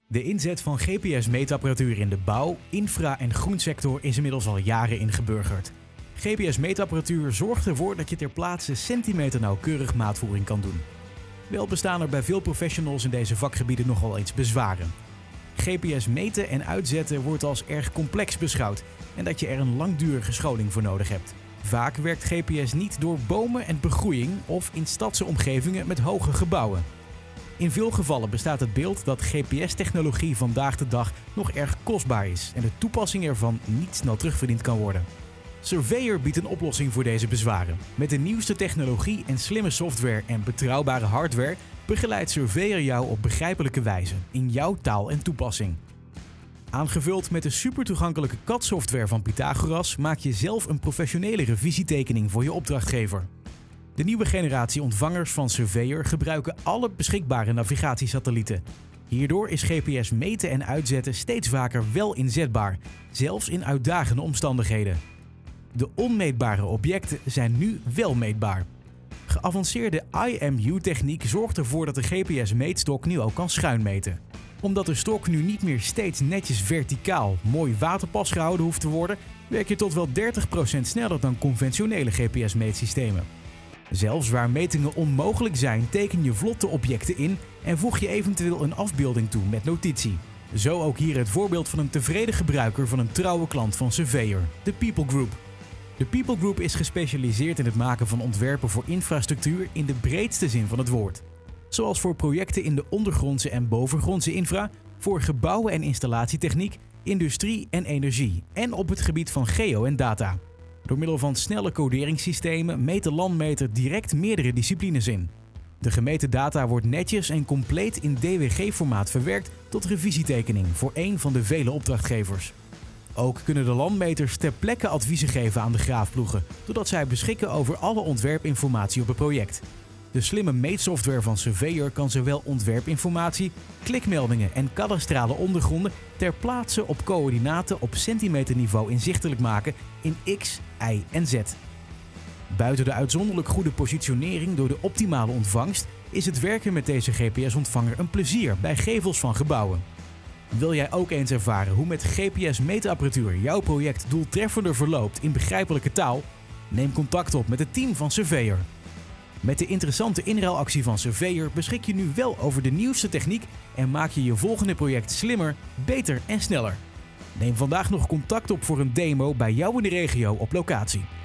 De inzet van GPS-meetapparatuur in de bouw, infra- en groensector is inmiddels al jaren ingeburgerd. GPS-meetapparatuur zorgt ervoor dat je ter plaatse centimeter nauwkeurig maatvoering kan doen. Wel bestaan er bij veel professionals in deze vakgebieden nogal eens bezwaren. GPS meten en uitzetten wordt als erg complex beschouwd en dat je er een langdurige scholing voor nodig hebt. Vaak werkt GPS niet door bomen en begroeiing of in stadse omgevingen met hoge gebouwen. In veel gevallen bestaat het beeld dat GPS-technologie vandaag de dag nog erg kostbaar is en de toepassing ervan niet snel terugverdiend kan worden. Surveyor biedt een oplossing voor deze bezwaren. Met de nieuwste technologie en slimme software en betrouwbare hardware begeleidt Surveyor jou op begrijpelijke wijze in jouw taal en toepassing. Aangevuld met de supertoegankelijke CAD-software van Pythagoras maak je zelf een professionele revisietekening voor je opdrachtgever. De nieuwe generatie ontvangers van Surveyor gebruiken alle beschikbare navigatiesatellieten. Hierdoor is GPS meten en uitzetten steeds vaker wel inzetbaar, zelfs in uitdagende omstandigheden. De onmeetbare objecten zijn nu wel meetbaar. Geavanceerde IMU-techniek zorgt ervoor dat de GPS-meetstok nu ook kan schuinmeten. Omdat de stok nu niet meer steeds netjes verticaal mooi waterpas gehouden hoeft te worden, werk je tot wel 30% sneller dan conventionele GPS-meetsystemen. Zelfs waar metingen onmogelijk zijn, teken je vlot de objecten in en voeg je eventueel een afbeelding toe met notitie. Zo ook hier het voorbeeld van een tevreden gebruiker van een trouwe klant van Surveyor, de People Group. De People Group is gespecialiseerd in het maken van ontwerpen voor infrastructuur in de breedste zin van het woord. Zoals voor projecten in de ondergrondse en bovengrondse infra, voor gebouwen en installatietechniek, industrie en energie en op het gebied van geo en data. Door middel van snelle coderingssystemen meet de landmeter direct meerdere disciplines in. De gemeten data wordt netjes en compleet in DWG-formaat verwerkt tot revisietekening voor één van de vele opdrachtgevers. Ook kunnen de landmeters ter plekke adviezen geven aan de graafploegen, doordat zij beschikken over alle ontwerpinformatie op het project. De slimme meetsoftware van Surveyor kan zowel ontwerpinformatie, klikmeldingen en kadastrale ondergronden ter plaatse op coördinaten op centimeterniveau inzichtelijk maken in X, Y en Z. Buiten de uitzonderlijk goede positionering door de optimale ontvangst is het werken met deze GPS-ontvanger een plezier bij gevels van gebouwen. Wil jij ook eens ervaren hoe met GPS-meetapparatuur jouw project doeltreffender verloopt in begrijpelijke taal? Neem contact op met het team van Surveyor. Met de interessante inruilactie van Surveyor beschik je nu wel over de nieuwste techniek en maak je je volgende project slimmer, beter en sneller. Neem vandaag nog contact op voor een demo bij jou in de regio op locatie.